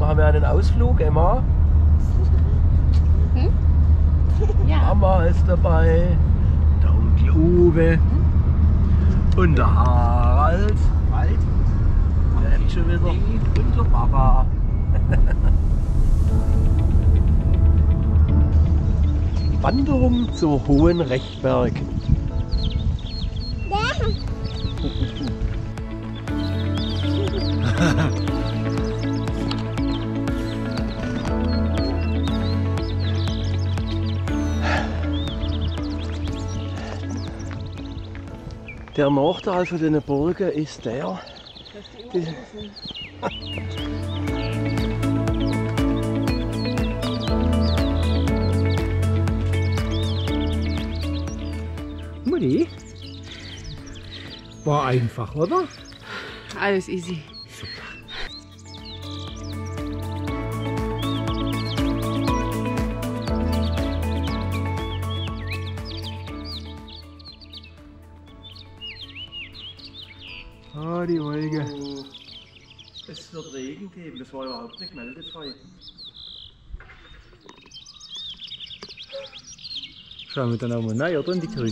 Machen wir einen Ausflug, Emma? Hm? Ja. Mama ist dabei, der Onkel Uwe und der Harald. Der hat schon wieder und der Papa. Wanderung zur Hohen Rechberg. Der Nachteil von diesen Burgen ist der, die Mutti, war einfach, oder? Alles easy. Ah, die Wolke. Es wird Regen geben, das war überhaupt nicht meldefrei. Schauen wir dann auch mal rein, oder in die Küche?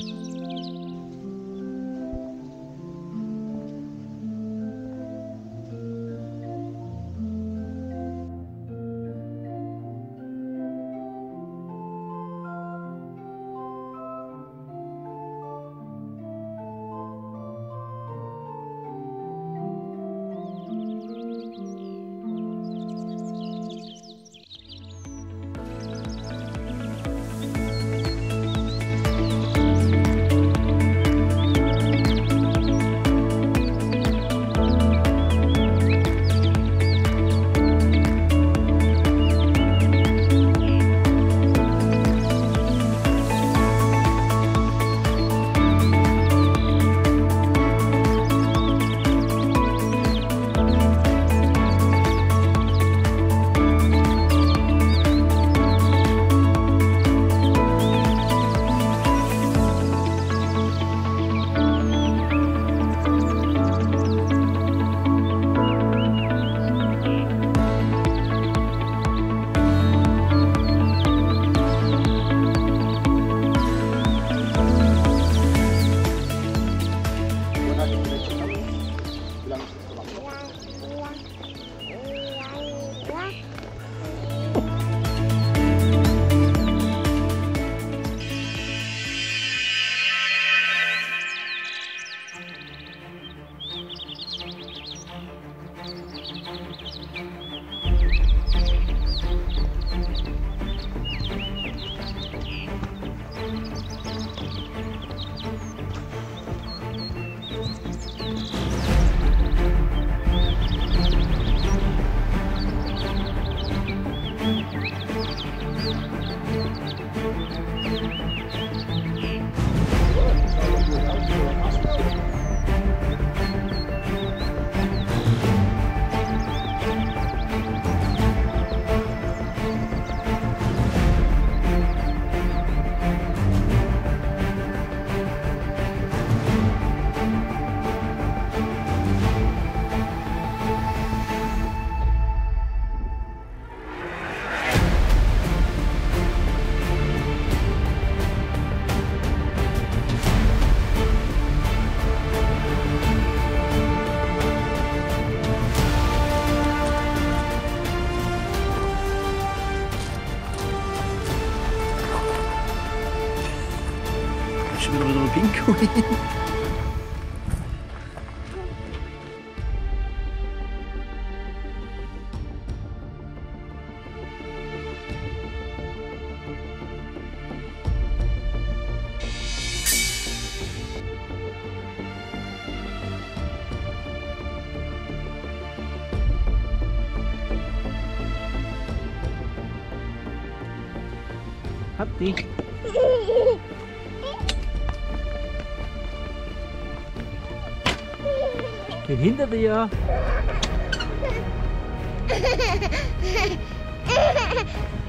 Schon wieder ein Pinguin. Hab die. Bin hinter dir.